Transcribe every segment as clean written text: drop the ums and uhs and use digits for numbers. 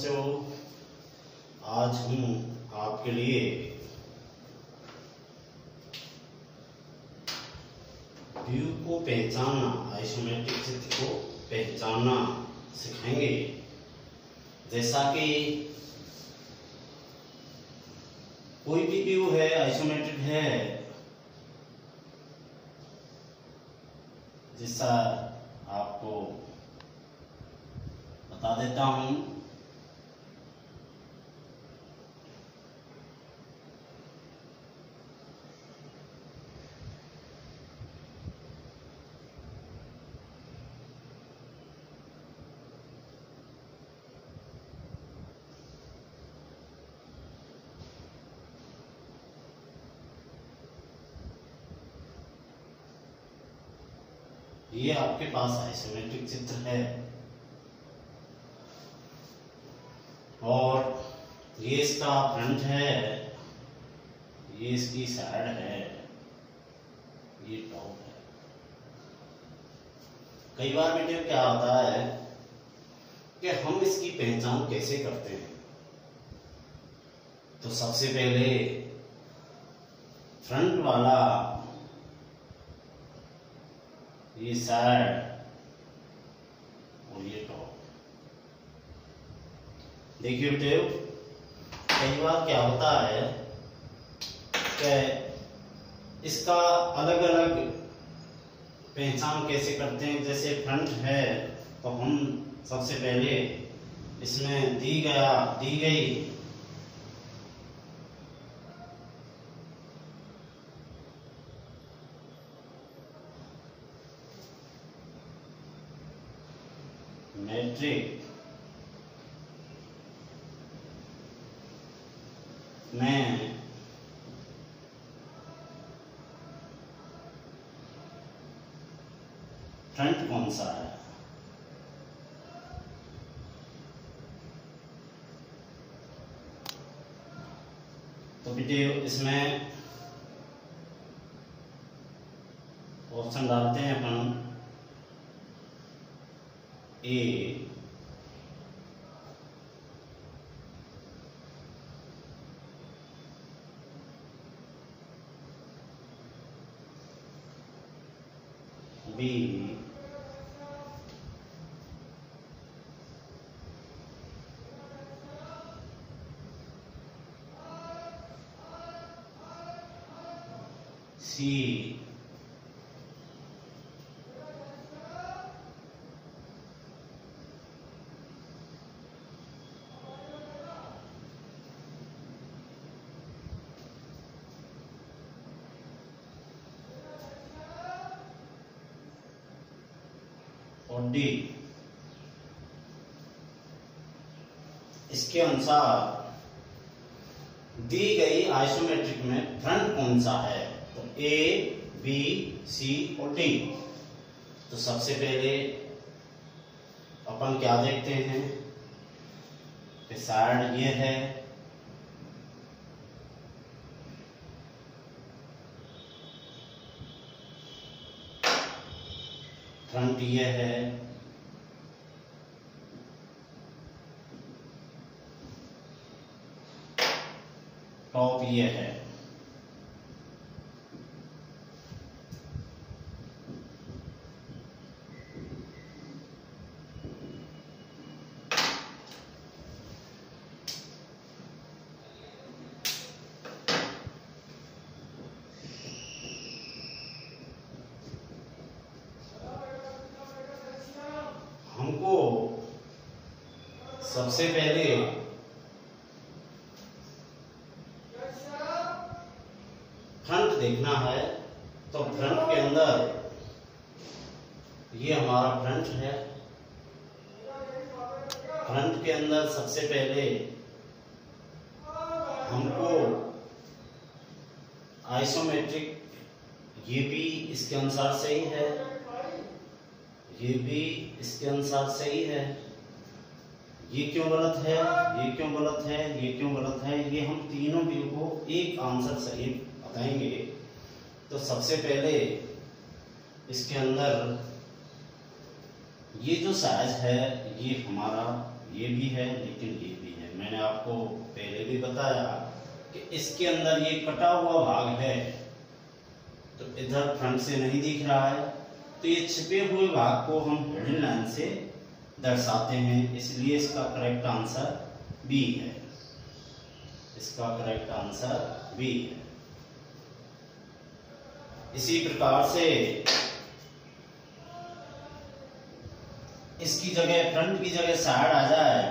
बच्चों, आज हम आपके लिए व्यू को पहचानना, आइसोमेट्रिक चित्र को पहचानना सिखाएंगे। जैसा कि कोई भी व्यू है, आइसोमेट्रिक है, जैसा आपको बता देता हूं। ये आपके पास आइसोमेट्रिक चित्र है और ये इसका फ्रंट है, ये इसकी साइड है, ये टॉप है। कई बार बेटे क्या होता है कि हम इसकी पहचान कैसे करते हैं। तो सबसे पहले फ्रंट वाला, ये साइड और ये टॉप। देखिए बेटे, कई बार क्या होता है कि इसका अलग अलग पहचान कैसे करते हैं। जैसे फ्रंट है तो हम सबसे पहले इसमें दी गई मैट्रिक में फ्रंट कौन सा है, तो बेटे इसमें ऑप्शन डालते हैं अपन ए, बी, सी, और डी। इसके अनुसार दी गई आइसोमेट्रिक में फ्रंट कौन सा है, तो ए, बी, सी और डी। तो सबसे पहले अपन क्या देखते हैं कि साइड ये है, फ्रंट ये है, टॉप ये है। हमको सबसे पहले फ्रंट देखना है। तो फ्रंट के अंदर ये हमारा फ्रंट है। फ्रंट के अंदर सबसे पहले हमको आइसोमेट्रिक, ये भी इसके अनुसार सही है, ये भी इसके अनुसार सही है, ये क्यों गलत है, ये क्यों गलत है, ये क्यों गलत है, ये हम तीनों व्यू को एक आंसर सही बताएंगे। तो सबसे पहले इसके अंदर ये जो साइज है, ये हमारा ये भी है लेकिन ये भी है। मैंने आपको पहले भी बताया कि इसके अंदर ये कटा हुआ भाग है, तो इधर फ्रंट से नहीं दिख रहा है, तो ये छिपे हुए भाग को हम हिडन लाइन से दर्शाते हैं, इसलिए इसका करेक्ट आंसर बी है। इसका करेक्ट आंसर बी है। इसी प्रकार से इसकी जगह, फ्रंट की जगह साइड आ जाए,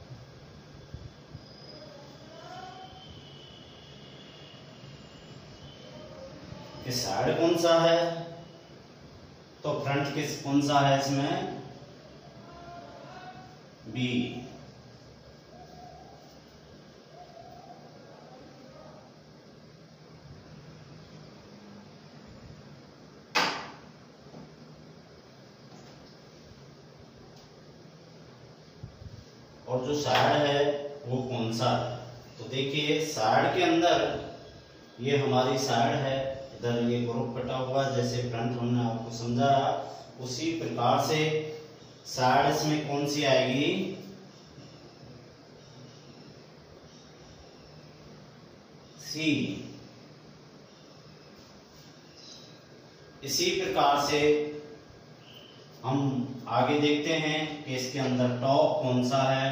कि साइड कौन सा है, तो फ्रंट किस कौन सा है इसमें, बी। और जो साइड है वो कौन सा है, तो देखिए साइड के अंदर ये हमारी साइड है, इधर ये ग्रुप कटा हुआ है, जैसे फ्रंट हमने आपको समझाया उसी प्रकार से साइड इसमें कौन सी आएगी, सी। इसी प्रकार से हम आगे देखते हैं कि इसके अंदर टॉप कौन सा है,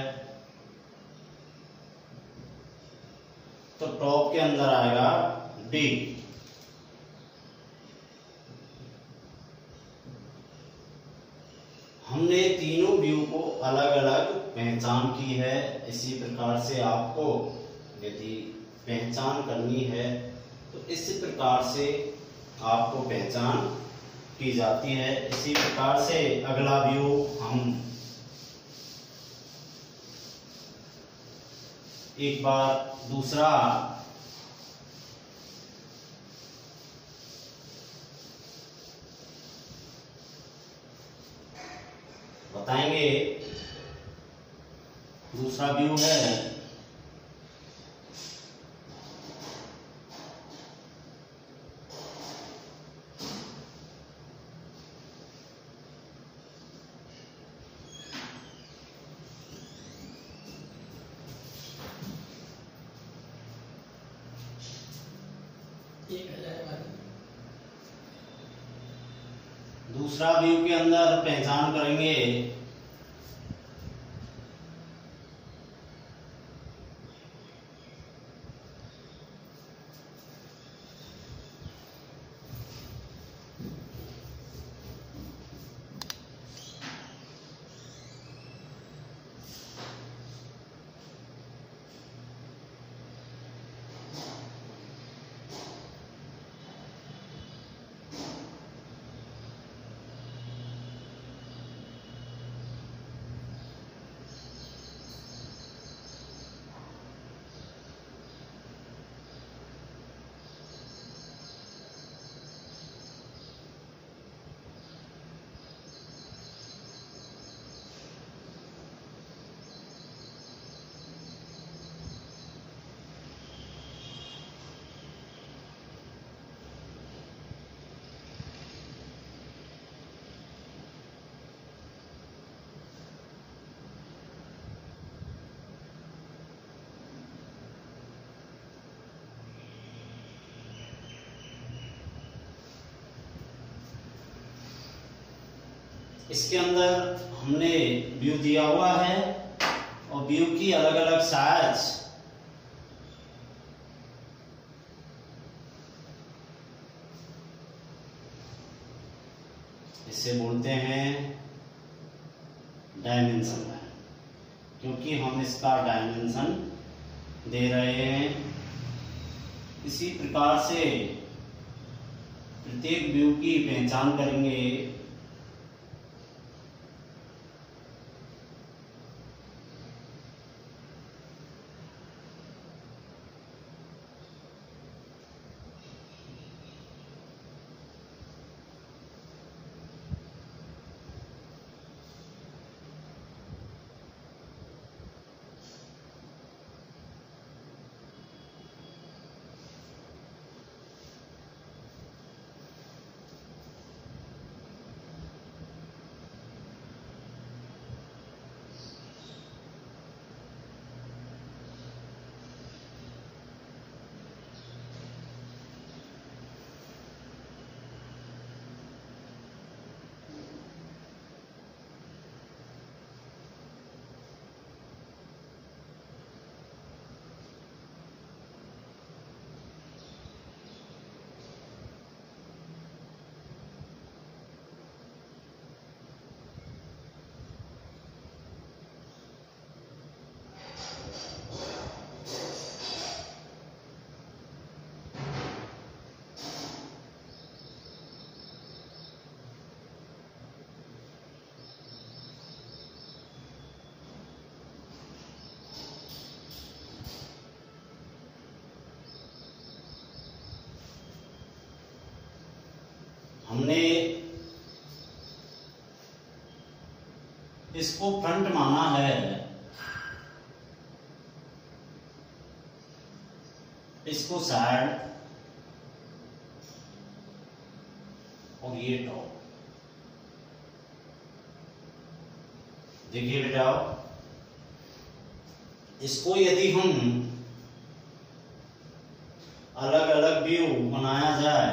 तो टॉप के अंदर आएगा डी। हमने तीनों व्यू को अलग अलग पहचान की है। इसी प्रकार से आपको यदि पहचान करनी है तो इस प्रकार से आपको पहचान की जाती है। इसी प्रकार से अगला व्यू हम एक बार दूसरा बताएंगे। दूसरा व्यू है दूसरा व्यू के अंदर पहचान करेंगे इसके अंदर हमने व्यू दिया हुआ है और व्यू की अलग अलग साइज इसे बोलते हैं डायमेंशन, क्योंकि हम इसका डायमेंशन दे रहे हैं। इसी प्रकार से प्रत्येक व्यू की पहचान करेंगे। हमने इसको फ्रंट माना है, इसको साइड और ये टॉप। देखिए बेटा, इसको यदि हम अलग अलग व्यू बनाया जाए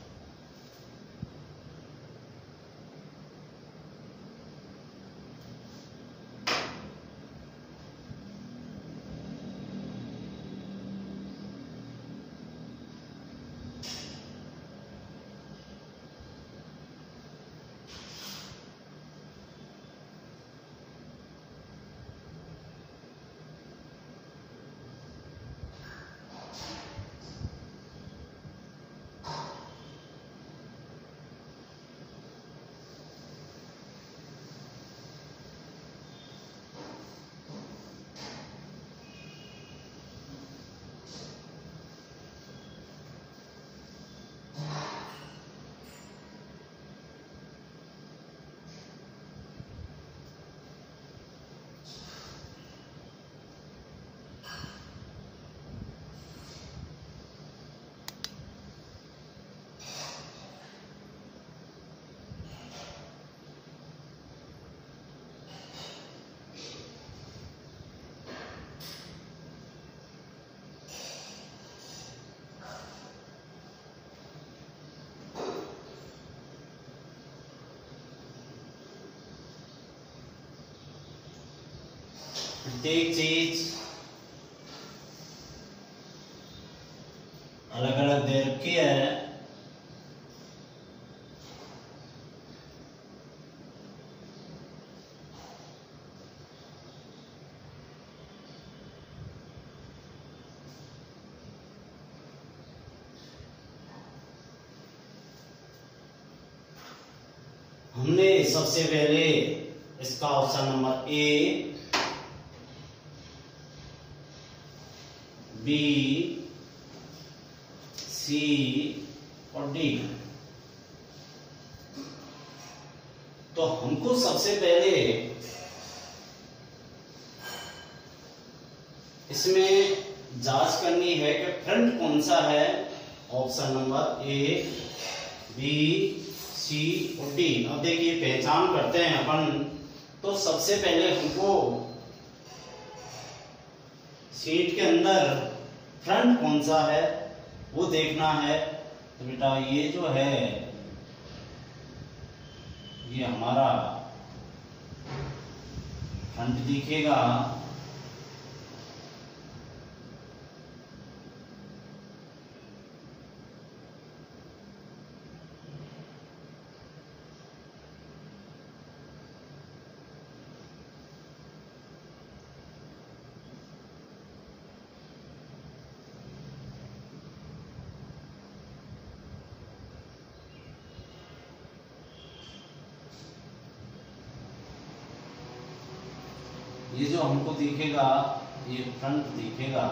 प्रत्येक चीज अलग अलग दे रखी है। हमने सबसे पहले इसका option number A, B, C और डी। तो हमको सबसे पहले इसमें जांच करनी है कि फ्रंट कौन सा है। Option number A, B, C और डी। अब देखिए पहचान करते हैं अपन। तो सबसे पहले हमको सीट के अंदर फ्रंट कौन सा है वो देखना है। तो बेटा ये जो है ये हमारा फ्रंट दिखेगा। ये जो हमको दिखेगा ये फ्रंट दिखेगा।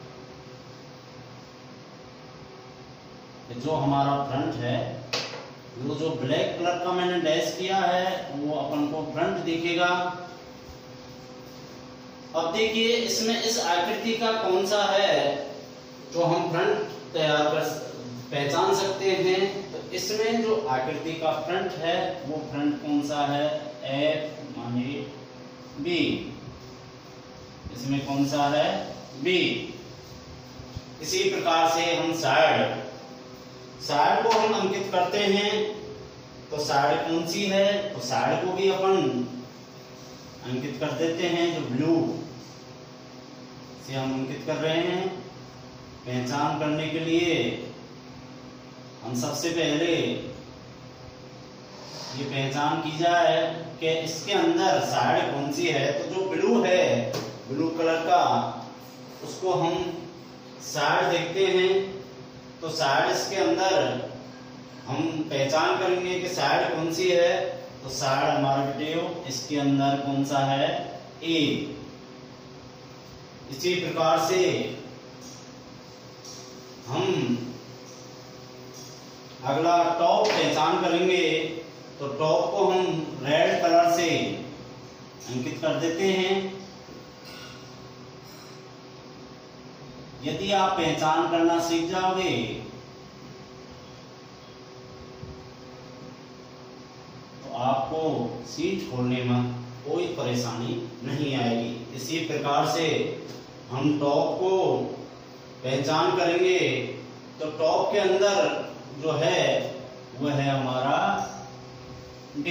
जो हमारा फ्रंट है वो जो ब्लैक कलर का मैंने डैश किया है वो अपन को फ्रंट दिखेगा। अब देखिए इसमें इस आकृति का कौन सा है जो हम फ्रंट तैयार कर पहचान सकते हैं। तो इसमें जो आकृति का फ्रंट है वो फ्रंट कौन सा है, एफ माने बी। इसमें कौन सा है, बी। इसी प्रकार से हम साइड को हम अंकित करते हैं। तो साइड कौन सी है, तो साइड को भी अपन अंकित कर देते हैं। जो ब्लू से हम अंकित कर रहे हैं। पहचान करने के लिए हम सबसे पहले ये पहचान की जाए कि इसके अंदर साइड कौन सी है। तो जो ब्लू है, ब्लू कलर का, उसको हम साइड देखते हैं। तो साइड इसके अंदर हम पहचान करेंगे कि साइड कौन सी है। तो साइड हमारा बेटे इसके अंदर कौन सा है, ए। इसी प्रकार से हम अगला टॉप पहचान करेंगे, तो टॉप को हम रेड कलर से अंकित कर देते हैं। यदि आप पहचान करना सीख जाओगे तो आपको सीट खोलने में कोई परेशानी नहीं आएगी। इसी प्रकार से हम टॉप को पहचान करेंगे, तो टॉप के अंदर जो है वह है हमारा डी।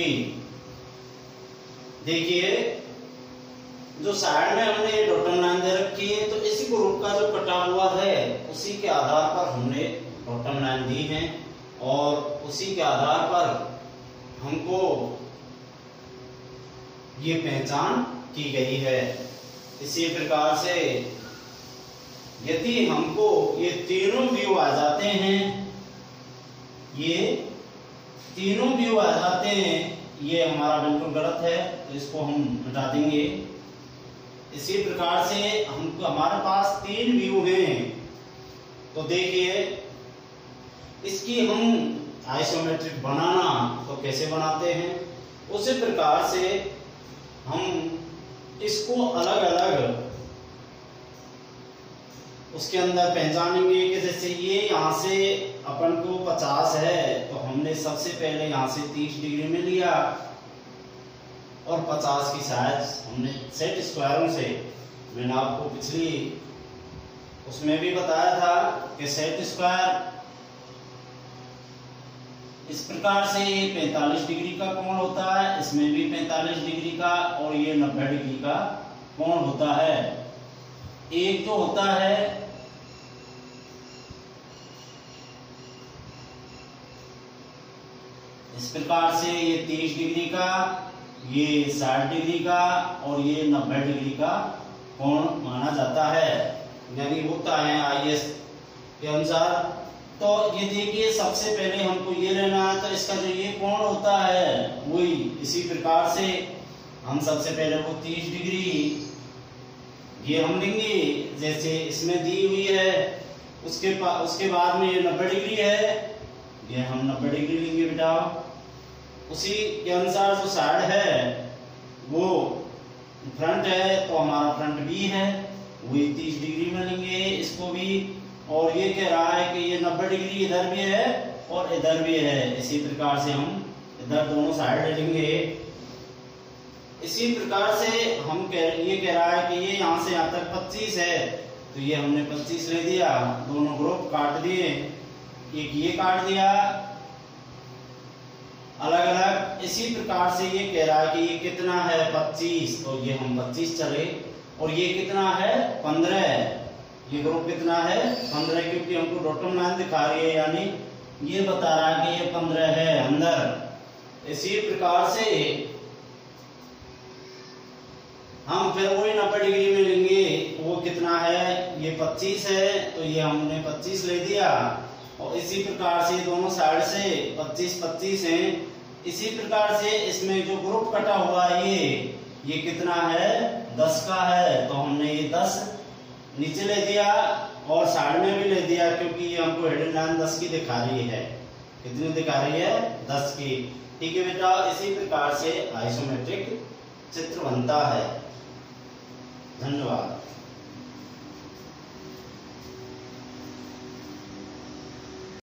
देखिए जो साइड में हमने डॉटम लाइन दे रखी है, तो इसी ग्रुप का जो कटा हुआ है उसी के आधार पर हमने डॉटम लाइन दी है और उसी के आधार पर हमको ये पहचान की गई है। इसी प्रकार से यदि हमको ये तीनों व्यू आ जाते हैं, ये तीनों व्यू आ जाते हैं, ये हमारा बिल्कुल गलत है, तो इसको हम हटा देंगे। इसी प्रकार से हमको हमारे पास तीन व्यू हैं, तो देखिए इसकी हम आइसोमेट्रिक बनाना तो कैसे बनाते हैं, उसी प्रकार से हम इसको अलग अलग उसके अंदर पहचानेंगे कि जैसे ये यहाँ से अपन को 50 है, तो हमने सबसे पहले यहाँ से 30 डिग्री में लिया और 50 की साइज हमने सेट स्क्वायरों से, मैंने आपको पिछली उसमें भी बताया था कि सेट स्क्वायर इस प्रकार से 45 डिग्री का कोण होता है, इसमें भी 45 डिग्री का और ये 90 डिग्री का कोण होता है। एक जो होता है इस प्रकार से ये 30 डिग्री का, ये 60 डिग्री का और ये 90 डिग्री का कोण माना जाता है, यानी होता है आईएस के अनुसार। तो ये देखिए सबसे पहले हमको ये लेना है, तो इसका जो ये कोण होता है वही इसी प्रकार से हम सबसे पहले वो 30 डिग्री ये हम लेंगे जैसे इसमें दी हुई है, उसके बाद में ये 90 डिग्री है, ये हम 90 डिग्री लेंगे बेटा। उसी के अनुसार जो साइड है वो फ्रंट है, तो हमारा फ्रंट भी है, वही 30 डिग्री में लेंगे इसको भी। और ये कह रहा है कि ये 90 डिग्री इधर भी है और इधर भी है, इसी प्रकार से हम इधर दोनों साइड ले लेंगे। इसी प्रकार से हम ये कह रहा है कि ये यहाँ से यहाँ तक 25 है, तो ये हमने 25 ले दिया, दोनों ग्रुप काट दिए, एक ये काट दिया अलग अलग। इसी प्रकार से ये कह रहा है कि ये कितना है 25, तो ये हम 25 चले, और ये कितना है 15, ये ग्रुप कितना है 15, क्योंकि हमको डॉटम लाइन दिखा रही है, यानी ये बता रहा है कि ये 15 है अंदर। इसी प्रकार से हम फिर वही 90 डिग्री में लेंगे, वो कितना है ये 25 है, तो ये हमने 25 ले दिया, और इसी प्रकार से दोनों साइड से 25-25 हैं। इसी प्रकार से इसमें जो ग्रुप कटा हुआ है ये कितना है 10 का है, तो हमने ये 10 नीचे ले दिया और साइड में भी ले दिया, क्योंकि ये हमको हिडन लाइन 10 की दिखा रही है। कितनी दिखा रही है 10 की। ठीक है बेटा, इसी प्रकार से आइसोमेट्रिक चित्र बनता है। धन्यवाद।